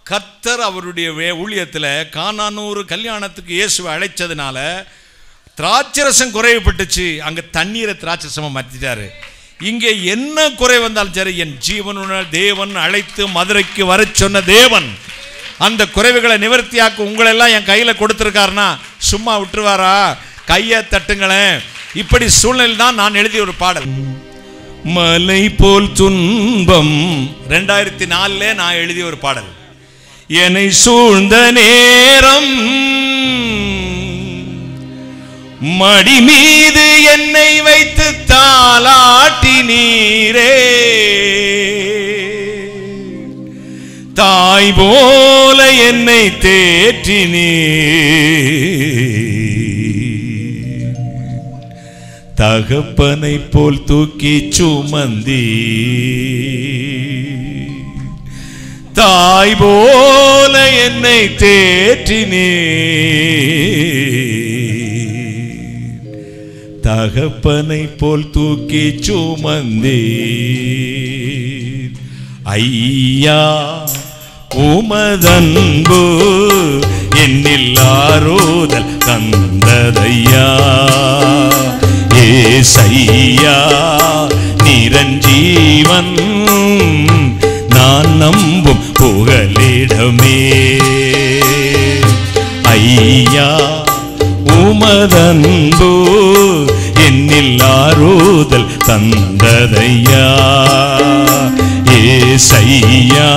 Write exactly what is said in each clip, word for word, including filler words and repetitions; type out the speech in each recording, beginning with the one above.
கர்த்தர் அவருடைய ஊழியத்தில் கானானூர் கல்யாணத்துக்கு இயேசுவை அழைச்சதுனால திராட்சரசம் குறைவுபட்டுச்சு. அங்கே தண்ணீரை திராட்சரசமாக மாற்றிட்டாரு. இங்கே என்ன குறை வந்தாலும் சரி, என் ஜீவனுடன் தேவன் அழைத்து மதுரைக்கு வர சொன்ன தேவன் அந்த குறைவுகளை நிவர்த்தியாக்கு உங்களெல்லாம் என் கையில் கொடுத்துருக்காருன்னா சும்மா விட்டுருவாரா? கையை தட்டுங்களேன். இப்படி சூழ்நிலை தான் நான் எழுதிய ஒரு பாடல். மலை போல் துன்பம் ரெண்டாயிரத்தி நாலுல நான் எழுதிய ஒரு பாடல். என்னை சூழ்ந்த நேரம் மடி மீது என்னை வைத்து தாலாட்டி நீரே, தாய் போல என்னை தேற்றி நீர், தகப்பனை போல் தூக்கி சுமந்தி, தாய் போல என்னை தேற்றி நீர், தகப்பனை போல் தூக்கி சுமந்தி. ஐயா உமதன்பு என்னில் ஆறுதல் தந்ததையா, ஏசையா நிரஞ்சீவன் நான் நம்பும் புகலிடமே. ஐயா உமதன்பு என்னில் ஆறுதல் தந்ததையா, ஏசையா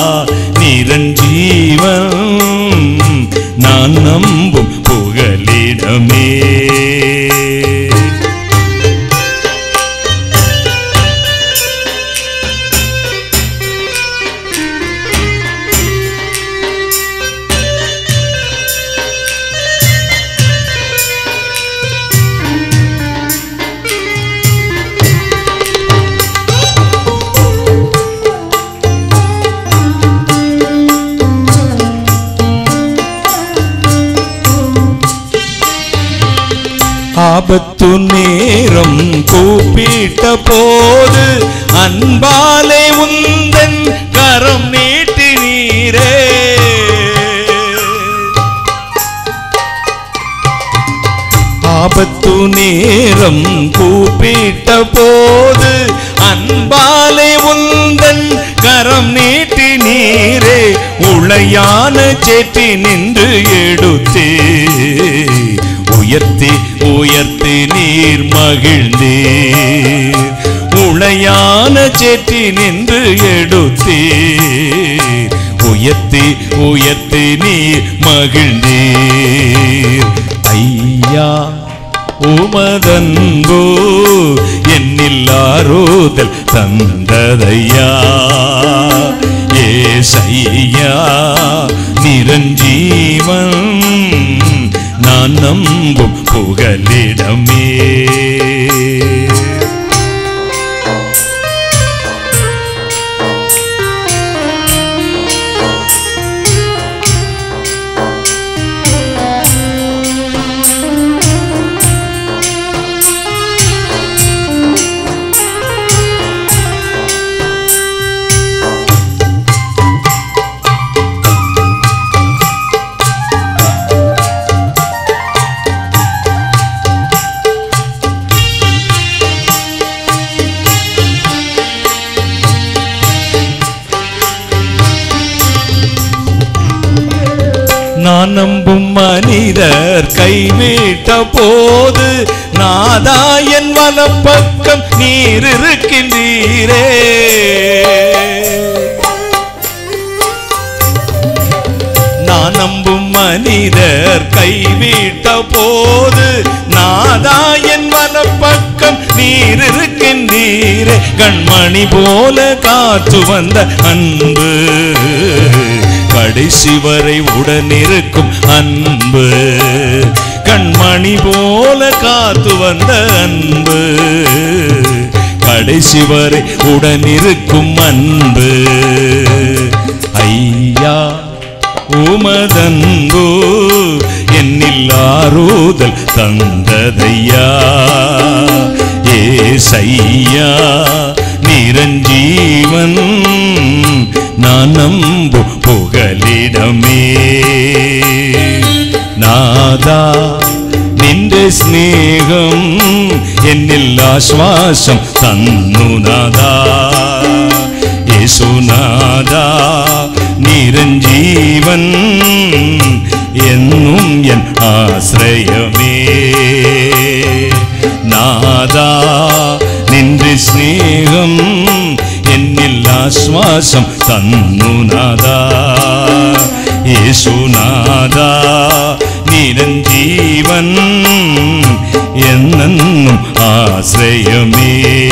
நிரஞ்சீவன் நான் நம்பும் புகலிடமே. ஆபத்து நேரம் கூப்பிட்ட போது அன்பாலே உந்தன் கரம் நீட்டி நீரே, ஆபத்து நேரம் கூப்பிட்ட போது அன்பாலே உந்தன் கரம் நீட்டி நீரே, உளையான சேற்றி நின்று எடுத்தே உயர்த்தி உயர்த்தி நீர் மகிழ்ந்தீர், உளையான சேற்றி நின்று எடுத்தீர் உயர்த்தி உயர்த்தி நீர் மகிழ்ந்தீர். ஐயா உமதன்பு என்னில் ஆறுதல் தந்ததையா, ஏசையா நிரஞ்சீவன் நான் நம்பும் புகலிடமே. நான் நம்பும் மனிதர் கைவிட்ட போது நாதா என் வலப்பக்கம் நீர் இருக்கின்றீரே, நான் நம்பும் மனிதர் கைவிட்ட போது நாதா என் வலப்பக்கம் நீர் இருக்கின்றீரே, கண்மணி போல காத்து வந்த அன்பு கடைசி வரை உடனிருக்கும் அன்பு, கண்மணி போல காத்து வந்த அன்பு கடைசி வரை உடனிருக்கும் அன்பு. ஐயா உமதன்பு என்னில் ஆறுதல் தந்ததையா, ஏசையா நிரஞ்சீவன் நான் நம்பும் புகழ் പുകലിടമേ. നാദാ നിന്റെ സ്നേഹം എന്നിൽ ആശ്വാസം തന്നു നാദാ. യേശുനാദാ നിരഞ്ജീവൻ എന്നും എൻ ആശ്രയമേ. നാദാ നിന്റെ സ്നേഹം എന്നിൽ ആശ്വാസം തന്നു നാദാ. യേശുനാദാ നിരഞ്ജീവൻ എന്നെന്നും ആശ്രയമേ.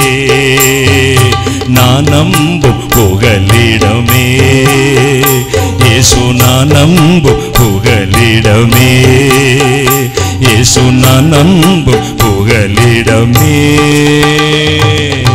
നാനമ്പു പുകലിടമേ. യേശു നാനമ്പു പുകലിടമേ. യേശു നാനമ്പു പുകലിടമേ.